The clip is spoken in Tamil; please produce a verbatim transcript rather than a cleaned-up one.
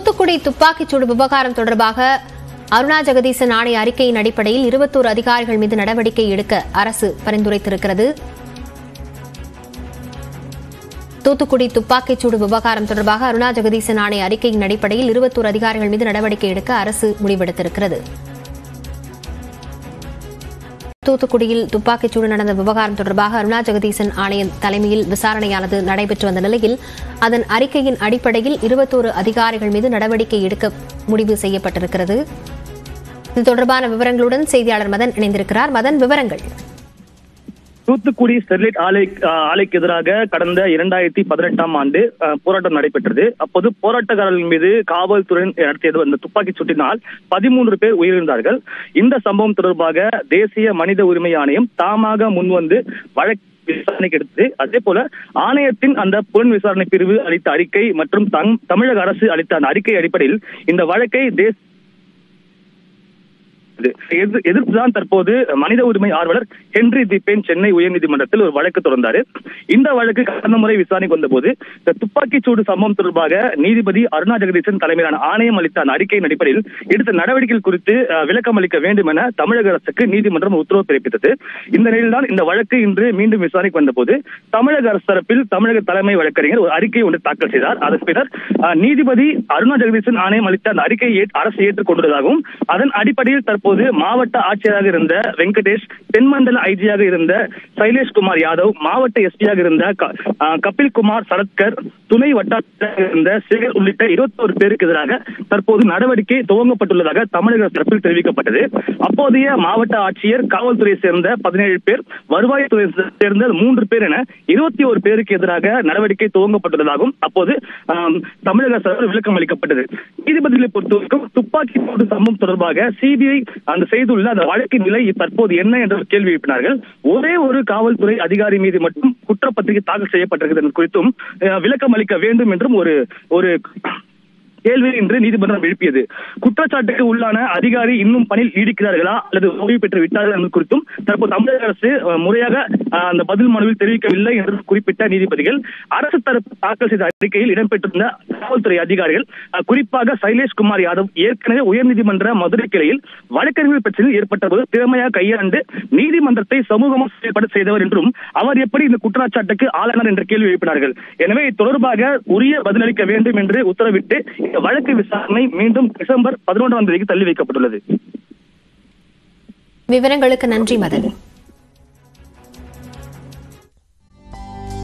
தூத்துக்குடி துப்பாக்கிச்சூடு விவகாரம் தொடர்பாக அருணா ஜெகதீசன் ஆணைய அறிக்கையின் அடிப்படையில் இருபத்தோரு அதிகாரிகள் மீது நடவடிக்கை எடுக்க அரசு பரிந்துரைத்திருக்கிறது. தூத்துக்குடி துப்பாக்கிச்சூடு விவகாரம் தொடர்பாக அருணா ஜெகதீசன் ஆணைய அறிக்கையின் அடிப்படையில் இருபத்தோரு அதிகாரிகள் மீது நடவடிக்கை எடுக்க அரசு முடிவெடுத்திருக்கிறது. தூத்துக்குடியில் துப்பாக்கிச்சூடு நடந்த விவகாரம் தொடர்பாக அருணா ஜெகதீசன் ஆணைய தலைமையில் விசாரணையானது நடைபெற்று வந்த நிலையில் அதன் அறிக்கையின் அடிப்படையில் இருபத்தோரு அதிகாரிகள் மீது நடவடிக்கை எடுக்க முடிவு செய்யப்பட்டிருக்கிறது. இது தொடர்பான விவரங்களுடன் செய்தியாளர் மதன் இணைந்திருக்கிறார். மதன், விவரங்கள். தூத்துக்குடி ஸ்டெர்லைட் ஆலை ஆலைக்கு எதிராக கடந்த இரண்டாயிரத்தி பதினெட்டாம் ஆண்டு போராட்டம் நடைபெற்றது. அப்போது போராட்டக்காரர்கள் மீது காவல்துறை நடத்தியது அந்த துப்பாக்கிச் சூட்டினால் பதிமூன்று பேர் உயிரிழந்தார்கள். இந்த சம்பவம் தொடர்பாக தேசிய மனித உரிமை ஆணையம் தாமாக முன்வந்து வழக்கு விசாரணைக்கு எடுத்தது. அதே போல ஆணையத்தின் அந்த புலன் விசாரணை பிரிவு அளித்த அறிக்கை மற்றும் தமிழக அரசு அளித்த அந்த அறிக்கை அடிப்படையில் இந்த வழக்கை தேசிய எதிர்ப்புதான் தற்போது மனித உரிமை ஆர்வலர் ஹென்றி திபேன் சென்னை உயர்நீதிமன்றத்தில் ஒரு வழக்கு தொடர்ந்தார். இந்த வழக்கு கடந்த முறை விசாரணைக்கு வந்தபோது இந்த துப்பாக்கிச் சூடு சம்பவம் தொடர்பாக நீதிபதி அருணா ஜெகதீசன் தலைமையிலான ஆணையம் அளித்த அந்த அறிக்கையின் அடிப்படையில் எடுத்த நடவடிக்கைகள் குறித்து விளக்கம் அளிக்க வேண்டும் என தமிழக அரசுக்கு நீதிமன்றம் உத்தரவு பிறப்பித்தது. இந்த நிலையில்தான் இந்த வழக்கு இன்று மீண்டும் விசாரணைக்கு வந்தபோது தமிழக அரசு தரப்பில் தமிழக தலைமை வழக்கறிஞர் ஒரு அறிக்கை ஒன்று தாக்கல் செய்தார். அதன் பின்னர் நீதிபதி அருணா ஜெகதீசன் ஆணையம் அளித்த அந்த அறிக்கையை அரசு ஏற்றுக்கொண்டதாகவும் அதன் அடிப்படையில் தற்போது மாவட்ட ஆட்சியராக இருந்த வெங்கடேஷ், தென்மண்டல ஐஜியாக இருந்த சைலேஷ் குமார் யாதவ், மாவட்ட எஸ்பியாக இருந்த கபில் குமார் சரத்கர், துணை வட்டாட்சியராக இருந்த சேகர் உள்ளிட்ட இருபத்தி ஒரு பேருக்கு எதிராக தற்போது நடவடிக்கை துவங்கப்பட்டுள்ளதாக தமிழக தரப்பில் தெரிவிக்கப்பட்டது. அப்போதைய மாவட்ட ஆட்சியர், காவல்துறையை சேர்ந்த பதினேழு பேர், வருவாய்த்துறை சேர்ந்த மூன்று பேர் என இருபத்தி ஒரு பேருக்கு எதிராக நடவடிக்கை துவங்கப்பட்டுள்ளதாகவும் அப்போது தமிழக அரசு விளக்கம் அளிக்கப்பட்டது. நீதிபதிகளை பொறுத்தவரைக்கும் துப்பாக்கி சூடு சம்பவம் தொடர்பாக சிபிஐ அந்த செய்துள்ள அந்த வழக்கின் நிலை தற்போது என்ன என்ற கேள்வி எழுப்பினார்கள். ஒரே ஒரு காவல்துறை அதிகாரி மீது மட்டும் குற்றப்பத்திரிகை தாக்கல் செய்யப்பட்டிருக்கிறது குறித்தும் விளக்கம் அளிக்க வேண்டும் என்றும் ஒரு ஒரு கேள்வி இன்று நீதிமன்றம் எழுப்பியது. குற்றச்சாட்டுக்கு உள்ளான அதிகாரி இன்னும் பணியில் ஈடுக்கிறார்களா அல்லது ஓய்வு பெற்று விட்டார்கள் என்பது குறித்தும் தற்போது தமிழக அரசு முறையாக அந்த பதில் மனுவில் தெரிவிக்கவில்லை என்று குறிப்பிட்ட நீதிபதிகள் அரசு தரப்பு தாக்கல் செய்த அறிக்கையில் இடம்பெற்றிருந்த காவல்துறை அதிகாரிகள் குறிப்பாக சைலேஷ் குமார் யாதவ் ஏற்கனவே உயர்நீதிமன்ற மதுரை கிளையில் வழக்கறிஞர் பிரச்சனையில் ஏற்பட்ட போது திறமையாக கையாண்டு நீதிமன்றத்தை சமூகமாக செயல்பட செய்தவர் என்றும் அவர் எப்படி இந்த குற்றச்சாட்டுக்கு ஆளானார் என்ற கேள்வி எழுப்பினார்கள். எனவே தொடர்பாக உரிய பதிலளிக்க வேண்டும் என்று உத்தரவிட்டு இந்த வழக்கு விசாரணை மீண்டும் டிசம்பர் பதினொன்றாம் தேதிக்கு தள்ளி வைக்கப்பட்டுள்ளது. விவரங்களுக்கு நன்றி மதன்.